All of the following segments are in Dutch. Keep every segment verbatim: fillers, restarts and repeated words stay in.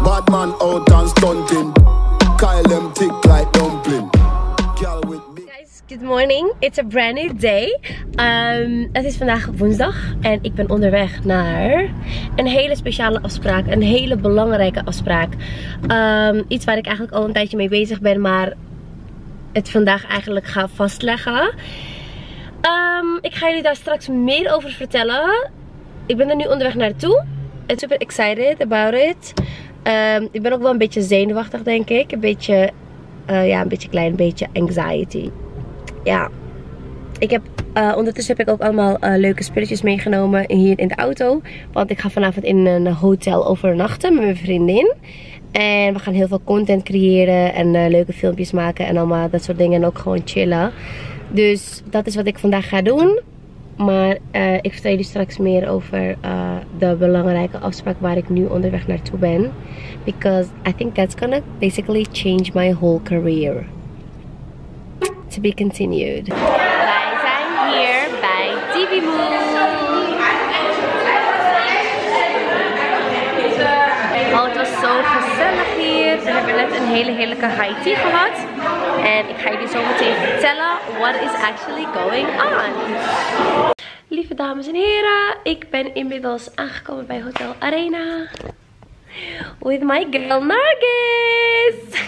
Bad man out and stunting. Kyle them tick like dumpling. Girl with me. Guys, good morning. It's a brand new day. Um, het is vandaag woensdag en ik ben onderweg naar een hele speciale afspraak. Een hele belangrijke afspraak. Um, iets waar ik eigenlijk al een tijdje mee bezig ben, maar het vandaag eigenlijk ga vastleggen. Um, ik ga jullie daar straks meer over vertellen. Ik ben er nu onderweg naartoe. I'm super excited about it. Um, ik ben ook wel een beetje zenuwachtig, denk ik. Een beetje, uh, ja, een beetje klein, een beetje anxiety. Ja. Ik heb, uh, ondertussen heb ik ook allemaal uh, leuke spulletjes meegenomen hier in de auto. Want ik ga vanavond in een hotel overnachten met mijn vriendin. En we gaan heel veel content creëren en uh, leuke filmpjes maken en allemaal dat soort dingen. En ook gewoon chillen. Dus dat is wat ik vandaag ga doen. Maar uh, ik vertel jullie straks meer over uh, de belangrijke afspraak waar ik nu onderweg naartoe ben. Because I think that's gonna basically change my whole career. To be continued. Wij zijn hier bij T V Move. Oh, het was zo gezellig hier. We hebben net een hele heerlijke high tea gehad. En ik ga jullie zo meteen vertellen what is actually going on. Lieve dames en heren, ik ben inmiddels aangekomen bij Hotel Arena. With my girl Nargis.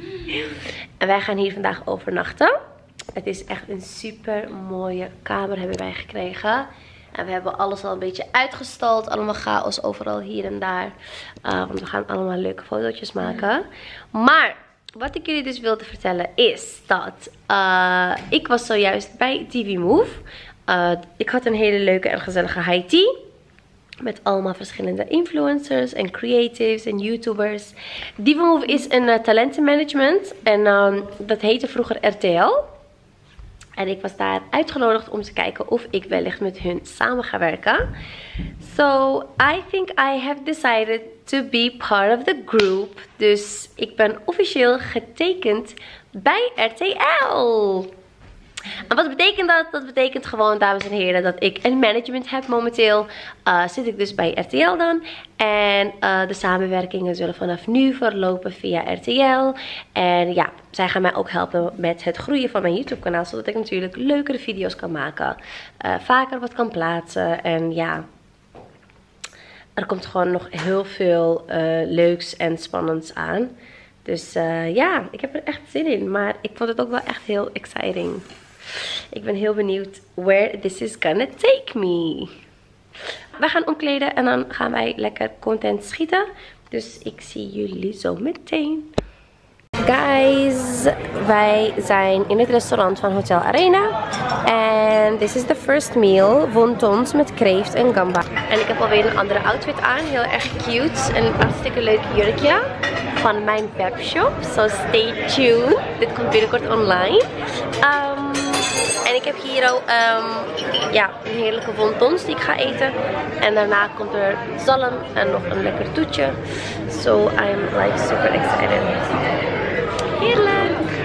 En wij gaan hier vandaag overnachten. Het is echt een super mooie kamer hebben wij gekregen. En we hebben alles al een beetje uitgestald. Allemaal chaos overal hier en daar. Uh, want we gaan allemaal leuke fotootjes maken. Maar wat ik jullie dus wilde vertellen is dat uh, ik was zojuist bij T V Move. Uh, ik had een hele leuke en gezellige high tea. Met allemaal verschillende influencers en creatives en YouTubers. T V Move is een uh, talentenmanagement. En um, dat heette vroeger R T L. En ik was daar uitgenodigd om te kijken of ik wellicht met hun samen ga werken. So, I think I have decided to be part of the group. Dus ik ben officieel getekend bij R T L. En wat betekent dat? Dat betekent gewoon, dames en heren, dat ik een management heb momenteel. Uh, zit ik dus bij R T L dan. En uh, de samenwerkingen zullen vanaf nu verlopen via R T L. En ja, zij gaan mij ook helpen met het groeien van mijn YouTube kanaal. Zodat ik natuurlijk leukere video's kan maken. Uh, vaker wat kan plaatsen. En ja, er komt gewoon nog heel veel uh, leuks en spannends aan. Dus uh, ja, ik heb er echt zin in. Maar ik vond het ook wel echt heel exciting. Ik ben heel benieuwd where this is gonna take me. We gaan omkleden en dan gaan wij lekker content schieten. Dus ik zie jullie zo meteen. Guys, wij zijn in het restaurant van Hotel Arena. En this is the first meal. Wontons met kreeft en gamba. En ik heb alweer een andere outfit aan. Heel erg cute. Een hartstikke leuk jurkje van mijn webshop. So stay tuned. Dit komt binnenkort online. Um, en ik heb hier ook um, ja, een heerlijke wontons die ik ga eten. En daarna komt er zalm en nog een lekker toetje. So I'm like super excited. Heerlijk!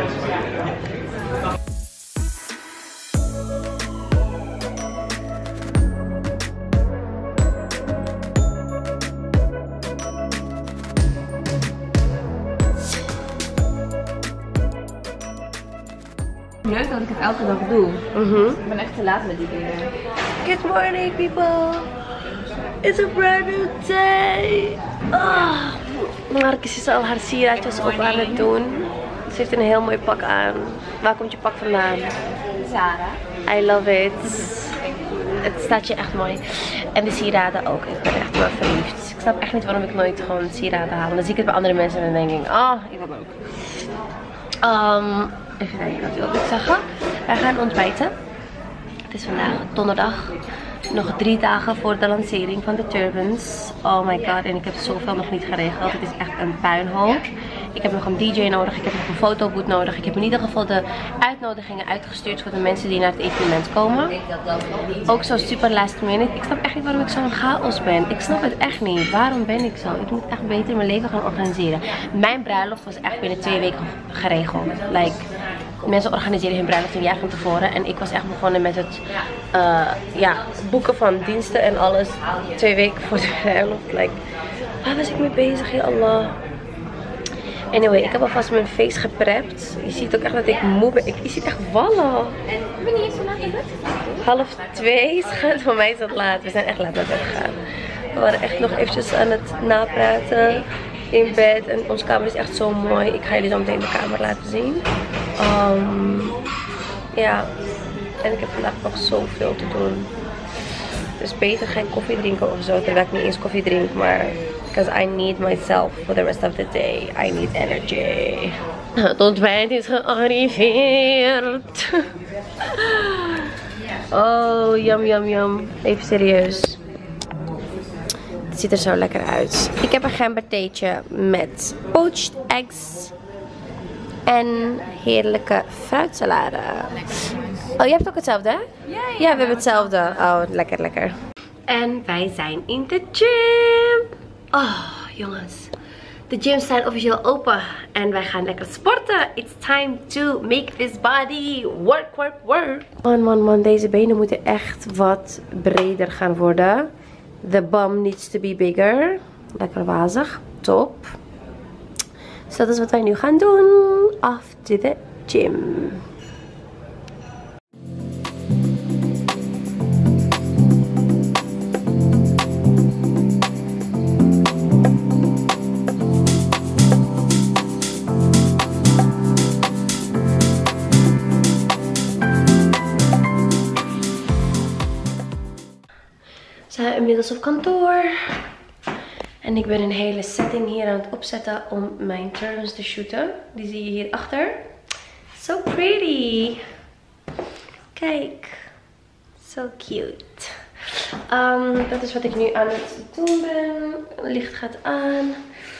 Leuk dat ik het elke dag doe. Mm-hmm. Ik ben echt te laat met die dingen. Good morning, people. It's a brand new day. Oh. Marcus is al haar sieraadjes op aan het doen. Ze heeft een heel mooi pak aan. Waar komt je pak vandaan? Zara. I love it. Het staat je echt mooi. En de sieraden ook. Ik ben echt wel verliefd. Ik snap echt niet waarom ik nooit gewoon sieraden haal. Dan zie ik het bij andere mensen en dan denk ik, oh, ik wil ook. Um, even kijken, wat wil ik zeggen? Wij gaan ontbijten. Het is vandaag donderdag. Nog drie dagen voor de lancering van de turbans. Oh my god, en ik heb zoveel nog niet geregeld. Het is echt een puinhoop. Ik heb nog een D J nodig, ik heb nog een fotoboot nodig. Ik heb in ieder geval de uitnodigingen uitgestuurd voor de mensen die naar het evenement komen. Ook zo super last minute. Ik snap echt niet waarom ik zo'n chaos ben. Ik snap het echt niet. Waarom ben ik zo? Ik moet echt beter mijn leven gaan organiseren. Mijn bruiloft was echt binnen twee weken geregeld. Like, mensen organiseren hun bruiloft een jaar van tevoren. En ik was echt begonnen met het uh, ja, boeken van diensten en alles. Twee weken voor de bruiloft. Like, waar was ik mee bezig? Ya Allah. Anyway, ik heb alvast mijn face geprept. Je ziet ook echt dat ik moe ben. Ik, je ziet echt wallen. En wanneer is het laat in bed? Half twee, schat. Voor mij is het laat. We zijn echt laat naar bed gegaan. We waren echt nog eventjes aan het napraten in bed. En onze kamer is echt zo mooi. Ik ga jullie zo meteen de kamer laten zien. Um, ja. En ik heb vandaag nog zoveel te doen. Dus beter geen koffie drinken of zo. Terwijl ik niet eens koffie drink. Maar because I need myself for the rest of the day. I need energy. Het ontbijt is gearriveerd. Oh, yum yum yum. Even serieus. Het ziet er zo lekker uit. Ik heb een gembertheetje met poached eggs. En heerlijke fruitsalade. Oh, je hebt ook hetzelfde, hè? Ja, ja, ja, we hebben hetzelfde. Oh, lekker, lekker. En wij zijn in de gym. Oh, jongens. De gyms zijn officieel open. En wij gaan lekker sporten. It's time to make this body work, work, work. Man, man, man. Deze benen moeten echt wat breder gaan worden. The bum needs to be bigger. Lekker wazig. Top. Dus dat is wat wij nu gaan doen. Off to the gym. We zijn inmiddels op kantoor. En ik ben een hele setting hier aan het opzetten om mijn turns te shooten. Die zie je hier achter. So pretty. Kijk. So cute. Um, dat is wat ik nu aan het doen ben. Het licht gaat aan.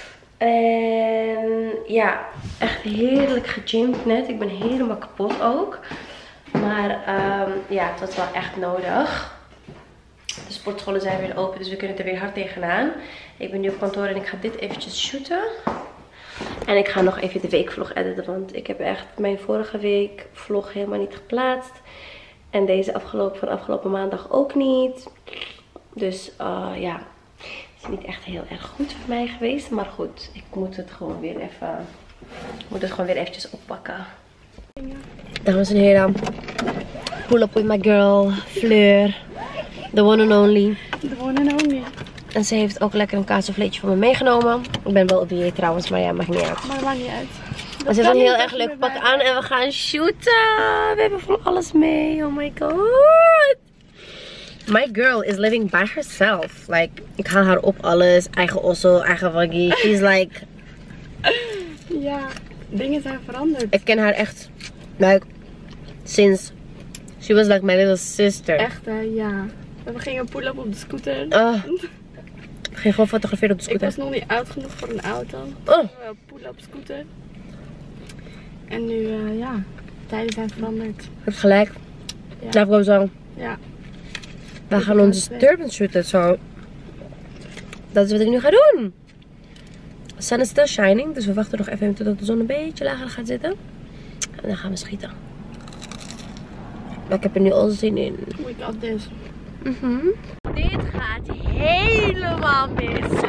En ja, echt heerlijk gegymd net. Ik ben helemaal kapot ook. Maar um, ja, het was wel echt nodig. De sportscholen zijn weer open, dus we kunnen er weer hard tegenaan. Ik ben nu op kantoor en ik ga dit eventjes shooten. En ik ga nog even de weekvlog editen, want ik heb echt mijn vorige week vlog helemaal niet geplaatst. En deze afgelopen, van afgelopen maandag ook niet. Dus uh, ja, het is niet echt heel erg goed voor mij geweest. Maar goed, ik moet het gewoon weer even, ik moet het gewoon weer eventjes oppakken. Dames en heren, pull up with my girl, Fleur. The one and only. The one and only. En ze heeft ook lekker een kaassouffleetje voor me meegenomen. Ik ben wel op dieet trouwens, maar ja, maakt niet uit. Maar dat maakt niet uit. We zitten een heel erg leuk pak aan en we gaan shooten. We hebben van alles mee. Oh my god. My girl is living by herself. Like, ik haal haar op alles. Eigen osso, eigen waggie. She's like... Ja, dingen zijn veranderd. Ik ken haar echt, like, since she was like my little sister. Echt hè, ja. We gingen pull-up op de scooter. Oh. Ik ging gewoon fotograferen op de scooter. Ik was nog niet oud genoeg voor een auto. Oh. Pull-up scooter. En nu, uh, ja, tijden zijn veranderd. Je hebt gelijk. Ja. Life goes on. Ja. We gaan onze turban shooten, zo. Dat is wat ik nu ga doen. De sun is still shining, dus we wachten nog even totdat de zon een beetje lager gaat zitten. En dan gaan we schieten. Maar ik heb er nu al zin in. We got this. Mm-hmm. Dit gaat helemaal mis.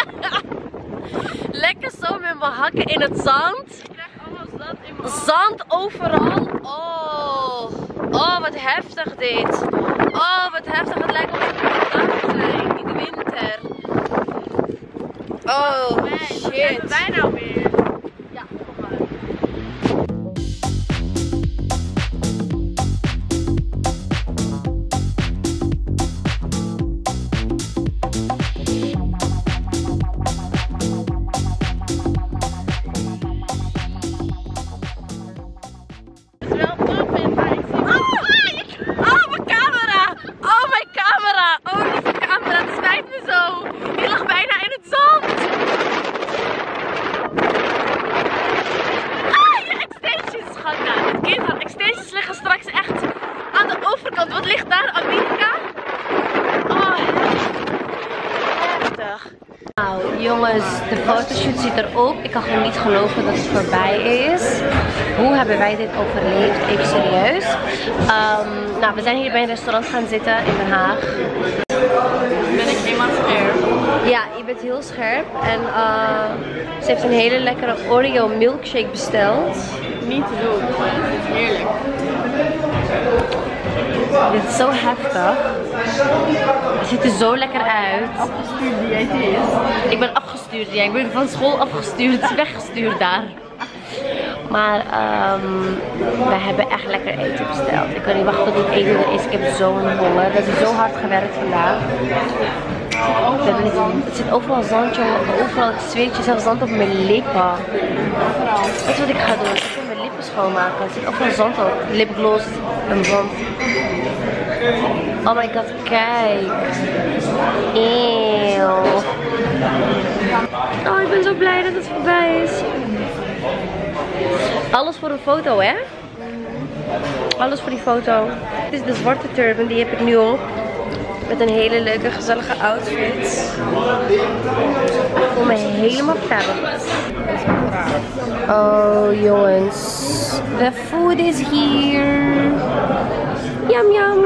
Lekker zo met mijn hakken in het zand. Ik krijg allemaal zand in mijn Zand overal. Oh. Oh, wat heftig dit. Oh, wat heftig. Het lijkt wel of het vandaag te zijn. In de winter. Oh, shit. Wat zijn wij nou weer? Ja, kom maar. Wat ligt daar? Amerika? Oh, heftig. Nou jongens, de fotoshoot zit erop. Ik kan gewoon niet geloven dat het voorbij is. Hoe hebben wij dit overleefd? Even serieus. Um, nou, we zijn hier bij een restaurant gaan zitten in Den Haag. Ben ik helemaal scherp? Ja, je bent heel scherp. En uh, Ze heeft een hele lekkere Oreo milkshake besteld. Niet te doen, maar het is heerlijk. Dit is zo heftig. Het ziet er zo lekker uit. Afgestuurd diëtist. Ik ben afgestuurd, ja. Ik ben van school afgestuurd. Het is weggestuurd daar. Maar um, we hebben echt lekker eten besteld. Ik kan niet wachten tot het eten er is. Ik heb zo'n honger. We hebben zo hard gewerkt vandaag. Het zit overal zand, jongen. Overal, het zweetje, zelfs zand op mijn lippen. Weet je wat ik ga doen? Ik ga mijn lippen schoonmaken. Er zit overal zand op. Lipgloss en zand. Oh my god, kijk. Eeuw. Oh, ik ben zo blij dat het voorbij is. Alles voor een foto, hè? Alles voor die foto. Dit is de zwarte turban, die heb ik nu op. Met een hele leuke, gezellige outfit. Ik voel me helemaal fabulous. Oh, jongens. The food is here. Yum, yum.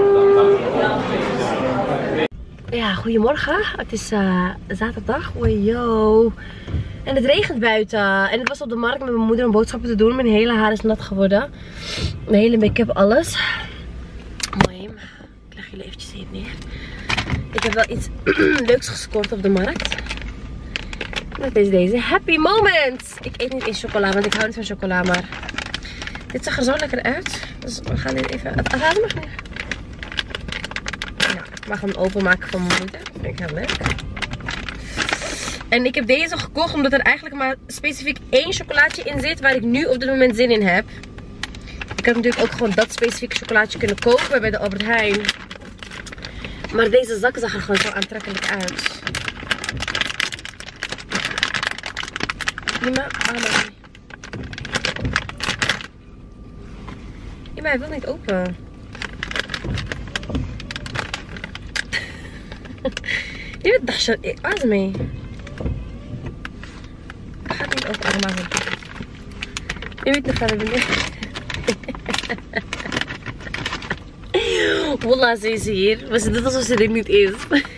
Ja, goedemorgen. Het is uh, zaterdag. Oh, yo. En het regent buiten. En ik was op de markt met mijn moeder om boodschappen te doen. Mijn hele haar is nat geworden. Mijn hele make-up, alles. Mooi. Ik leg jullie eventjes hier neer. Ik heb wel iets leuks gescoord op de markt. Dat is deze Happy Moment. Ik eet niet eens chocola, want ik hou niet van chocola. Maar dit zag er zo lekker uit. Dus we gaan dit even... Het mag niet. Ja, ik mag hem openmaken van mijn moeder. Dat vind ik heel leuk. En ik heb deze gekocht omdat er eigenlijk maar specifiek één chocolaatje in zit waar ik nu op dit moment zin in heb. Ik had natuurlijk ook gewoon dat specifieke chocolaatje kunnen kopen bij de Albert Heijn. Maar deze zak zag er gewoon zo aantrekkelijk uit. Ima, ah nee. Ima, hij wil niet open. Je bent dacht je, wat mee? Gaat niet open, allemaal. Je weet nog wat ik ben. Wallah, ze is hier. Maar ze doet alsof ze er niet is.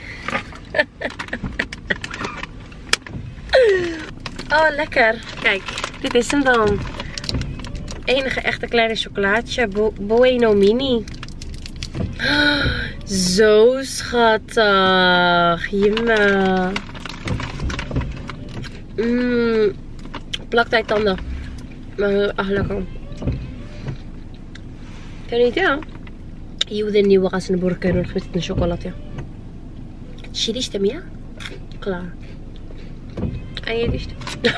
Oh, lekker. Kijk, dit is hem dan. Enige echte kleine chocolaatje. Bo Bueno Mini. Zo schattig. Jemma. Mmm. Plakt uit tanden. Maar ach, lekker. Kan je niet, ja? يوذا اني وغاسن بركان ورخبت الشوكولاتة تشيليش تميا klaar en je liefst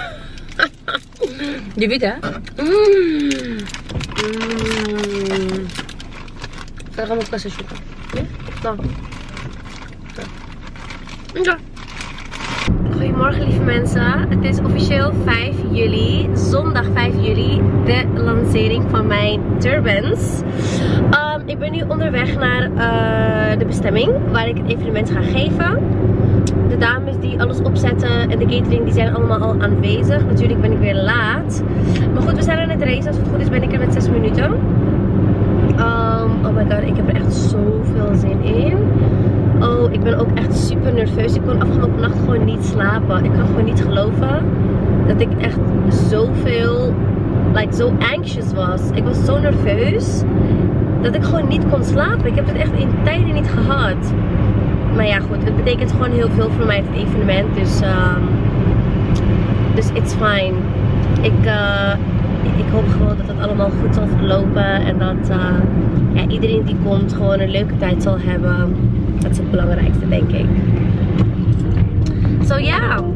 die witte mmm mmm verder gaan we op kassa zoeken ja nou ja. Goedemorgen lieve mensen, het is officieel vijf juli, zondag vijf juli, de lancering van mijn turbans. Um, ik ben nu onderweg naar uh, de bestemming waar ik het evenement ga geven. De dames die alles opzetten en de catering die zijn allemaal al aanwezig. Natuurlijk ben ik weer laat. Maar goed, we zijn aan het racen. Als het goed is ben ik er met zes minuten. Um, oh my god, ik heb er echt zoveel zin in. Oh, ik ben ook echt super nerveus. Ik kon afgelopen nacht gewoon niet slapen. Ik kan gewoon niet geloven dat ik echt zoveel, like, zo anxious was. Ik was zo nerveus dat ik gewoon niet kon slapen. Ik heb het echt in tijden niet gehad. Maar ja, goed. Het betekent gewoon heel veel voor mij, het evenement. Dus, um, dus it's fine. Ik, uh, ik hoop gewoon dat het allemaal goed zal verlopen. En dat uh, ja, iedereen die komt gewoon een leuke tijd zal hebben. Dat is het belangrijkste, denk ik. So ja. Yeah.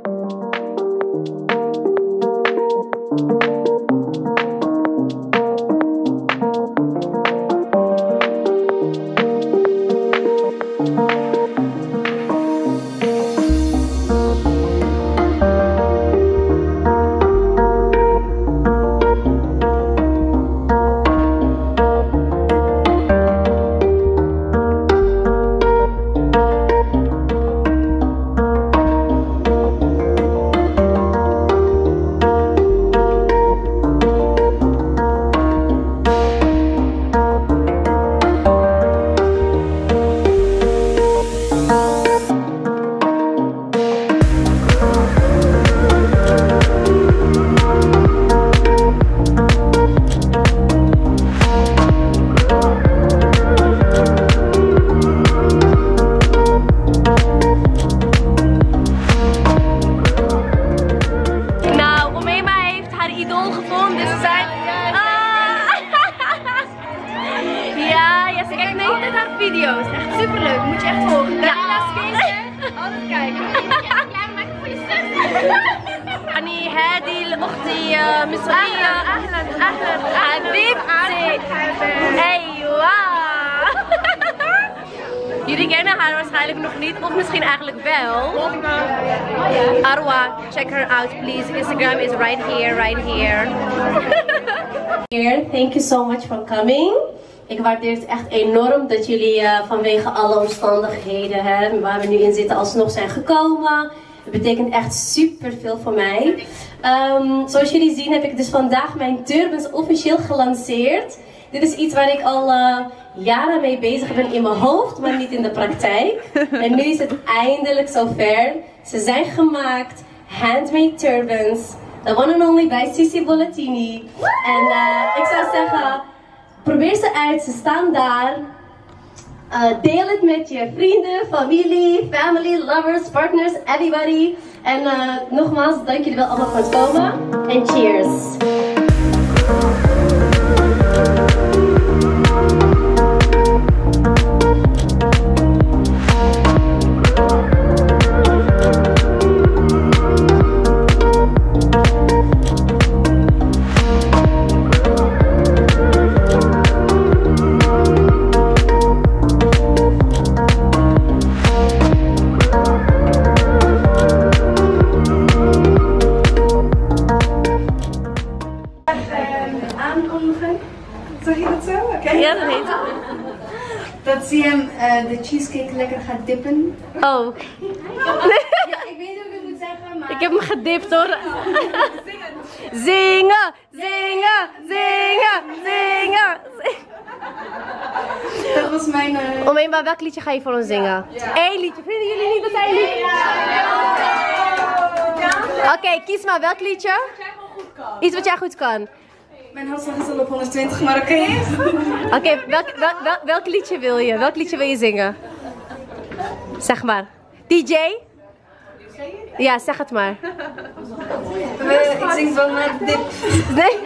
يعني هذه الأختي مصرية. أهلا أهلا حبيبتي. أيوة. Jullie kennen haar waarschijnlijk nog niet, of misschien eigenlijk wel. Arwa, check her out please. Instagram is right here, right here. Thank you so much for coming. Ik waardeer het echt enorm dat jullie uh, vanwege alle omstandigheden hè, waar we nu in zitten alsnog zijn gekomen. Het betekent echt super veel voor mij. Um, zoals jullie zien heb ik dus vandaag mijn turbans officieel gelanceerd. Dit is iets waar ik al uh, jaren mee bezig ben in mijn hoofd, maar niet in de praktijk. En nu is het eindelijk zover. Ze zijn gemaakt, handmade turbans. The one and only bij Sissi Bollettini. En uh, ik zou zeggen, probeer ze uit, ze staan daar. Uh, deel het met je vrienden, familie, family, lovers, partners, everybody. En uh, nogmaals, dank jullie wel allemaal voor het komen. En cheers! Dat ze hem uh, de cheesecake lekker gaat dippen. Oh. Ja, ik weet niet hoe ik het moet zeggen, maar... Ik heb hem gedipt hoor. Zingen, zingen, zingen, zingen. Dat was mijn... Uh... Om een, maar welk liedje ga je voor ons zingen? Ja. Eén liedje. Vinden jullie niet dat hij een liedje? Oké, okay, kies maar welk liedje? Iets wat jij goed kan. Mijn hartslag is al op honderdtwintig, maar oké. Okay. Oké, okay, welk, welk, welk, welk liedje wil je? Welk liedje wil je zingen? Zeg maar. D J? Ja, zeg het maar. Uh, ik zing van uh, dit. Nee?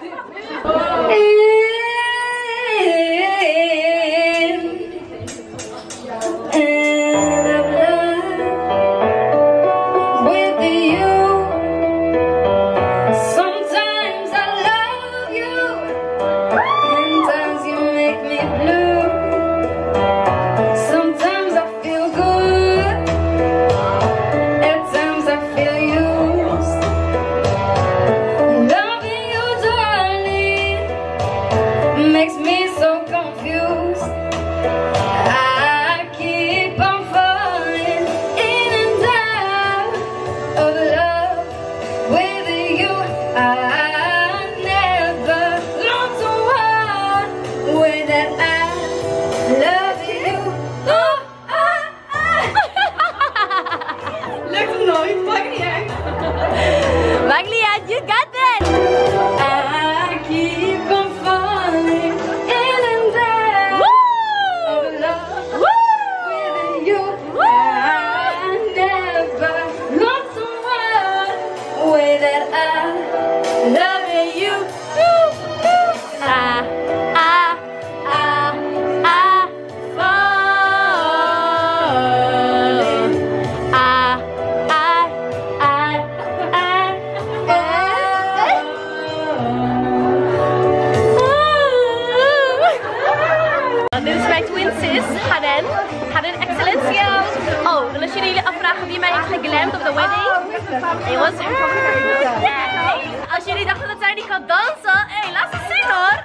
Geglamd op de wedding. It was her. Yeah. Als jullie dachten dat zij niet kan dansen, hé, hey, laat ze zien hoor.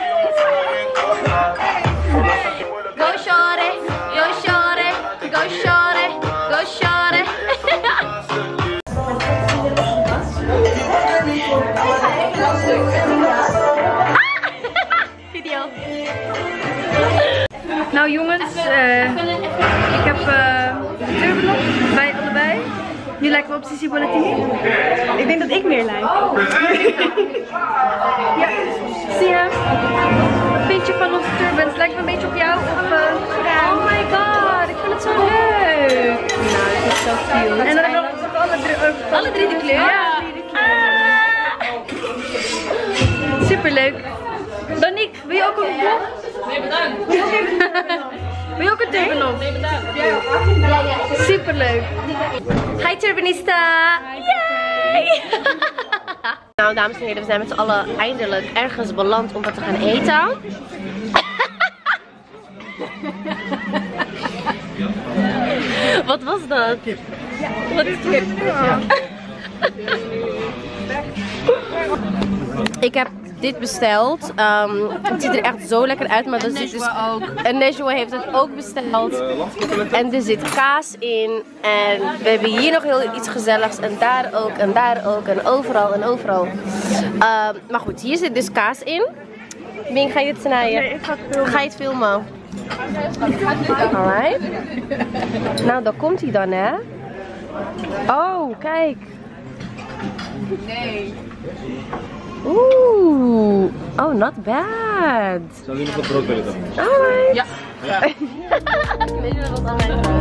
Go shorty, go shorty, go shorty, go shorty. Video. Nou jongens, uh, ik heb uh, de turban op bij allebei. Nu lijken we op Sissi Bollettini. Ik denk dat ik meer lijk. Ja, zie je? Wat vind je van onze turbans? Lijkt we een beetje op jou? Of, uh, oh my god, ik vind het zo leuk. Nou, het is zo cute. En dan hebben we nog alle drie, uh, alle drie de kleur? Ja, drie de kleur. Ah. Super leuk. Danique, wil je ook een vlog? Nee, bedankt. Wil je ook een turban op? Nee, bedankt. Ja, ja, ja. Super leuk. Hi Turbanista. Yay! Nou, dames en heren, we zijn met z'n allen eindelijk ergens beland om wat te gaan eten. Wat was dat? Kip. Ja, wat is kip? Ja. Ik heb dit besteld. Um, het ziet er echt zo lekker uit, maar er zit dus ook. En Nejwa heeft het ook besteld. En er zit kaas in. En we hebben hier nog heel iets gezelligs. En daar ook, en daar ook, en overal en overal. Um, maar goed, hier zit dus kaas in. Bing, ga je het snijden? Nee, ik ga het filmen. Ga je het filmen? Alright. Nou, daar komt hij dan, hè? Oh, kijk. Nee. Oeh. Oh, not bad. Zou je nog wat brood willen dan? Alright. Ja. Weet je wat dat